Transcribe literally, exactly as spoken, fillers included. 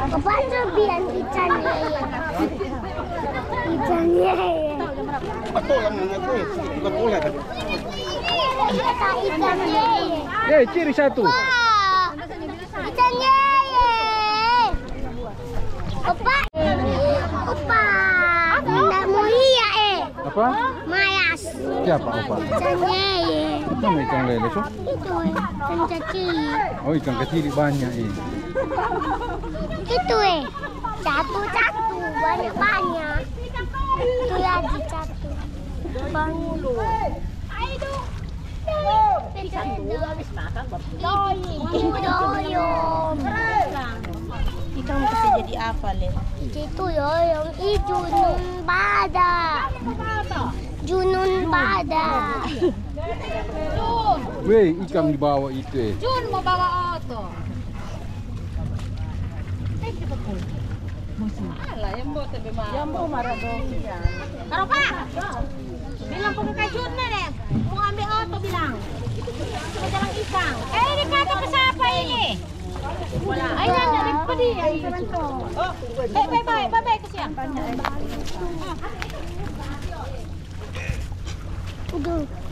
Opa bilang ikan yeye. Ikan yeye. Betul kan itu? Betul ya. Kata ikan yeye. Eh, ciri satu. Wah, ikan yeye. Opa, opa, tidak mau iya eh. Apa? Mayas. Siapa opa? Ikan yeye. Mana ikan lele so? Itu ikan kecil. Oh, ikan kecil banyak ini. Itu eh, satu-satu banyak-banyak. Itu lagi satu. Banyak. Yoyom. Ikaw mo kasi jadi apa, Len? Itu yoyom. I junun bada. Junun bada. Weh, ikan di bawah itu eh. Jun mo bawa auto. Ala, yang mo tabi ma. Yang mo maradong yan. Karo pa! Bilang po kay Jun na rin. Kung ambil auto bilang. Ito dalang isang. Eh, hindi ka ito kasapa yun eh. Wala. Ay, nandiyan pa di. Ay, oh, bye, bye, bye. Bye, bye kasi yan. Udah.